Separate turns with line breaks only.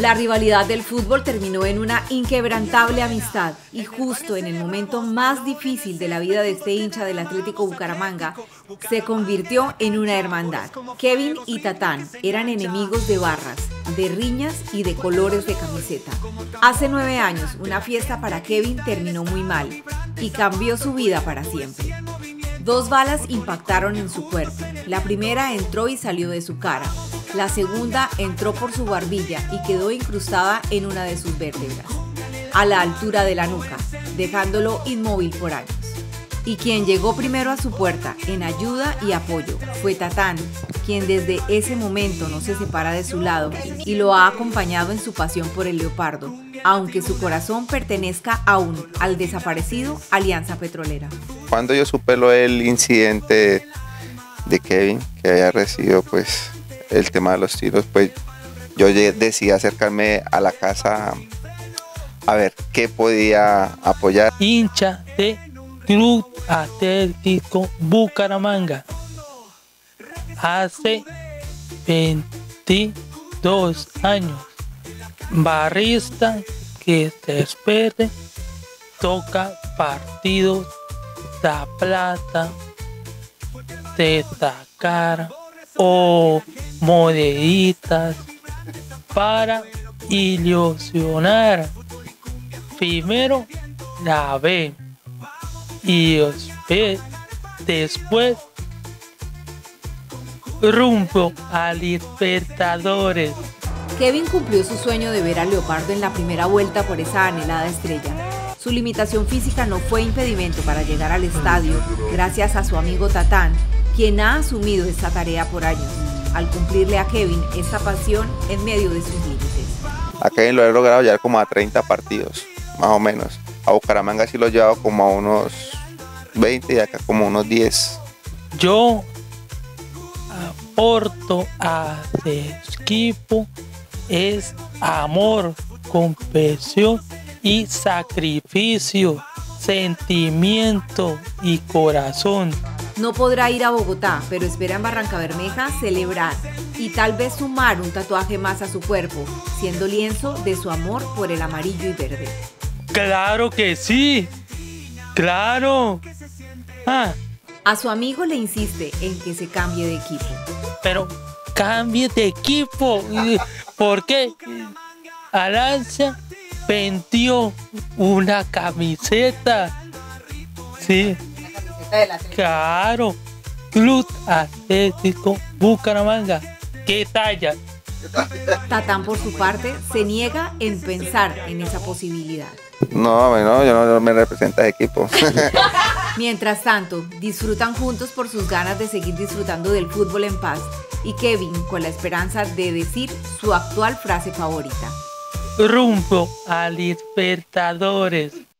La rivalidad del fútbol terminó en una inquebrantable amistad y justo en el momento más difícil de la vida de este hincha del Atlético Bucaramanga, se convirtió en una hermandad. Kevin y Tatán eran enemigos de barras, de riñas y de colores de camiseta. Hace 9 años, una fiesta para Kevin terminó muy mal y cambió su vida para siempre. 2 balas impactaron en su cuerpo. La primera entró y salió de su cara. La segunda entró por su barbilla y quedó incrustada en una de sus vértebras, a la altura de la nuca, dejándolo inmóvil por años. Y quien llegó primero a su puerta en ayuda y apoyo fue Tatán, quien desde ese momento no se separa de su lado y lo ha acompañado en su pasión por el leopardo, aunque su corazón pertenezca aún al desaparecido Alianza Petrolera.
Cuando yo supe el incidente de Kevin, que había recibido pues el tema de los tiros, pues yo decidí acercarme a la casa a ver qué podía apoyar.
Hincha de Club Atlético Bucaramanga, hace 22 años, barrista que se espere, toca partidos da plata, de tacar o moneditas para ilusionar primero la B y después rumbo a Libertadores.
Kevin cumplió su sueño de ver al Leopardo en la primera vuelta por esa anhelada estrella. Su limitación física no fue impedimento para llegar al estadio, gracias a su amigo Tatán, quien ha asumido esta tarea por años, al cumplirle a Kevin esta pasión en medio de sus límites.
A Kevin lo he logrado llevar como a 30 partidos, más o menos. A Bucaramanga sí lo he llevado como a unos 20 y acá como unos 10.
Yo aporto a este equipo es amor, compasión y sacrificio, sentimiento y corazón.
No podrá ir a Bogotá, pero espera en Barrancabermeja celebrar y tal vez sumar un tatuaje más a su cuerpo, siendo lienzo de su amor por el amarillo y verde.
¡Claro que sí! ¡Claro!
A su amigo le insiste en que se cambie de equipo.
Pero cambie de equipo, porque Alianza vendió una camiseta. Sí. Claro, Club Atlético Bucaramanga. ¿Qué talla?
Tatán, por su parte, se niega en pensar en esa posibilidad.
No, yo no me representa de equipo.
Mientras tanto, disfrutan juntos por sus ganas de seguir disfrutando del fútbol en paz y Kevin con la esperanza de decir su actual frase favorita.
Rumbo a Libertadores.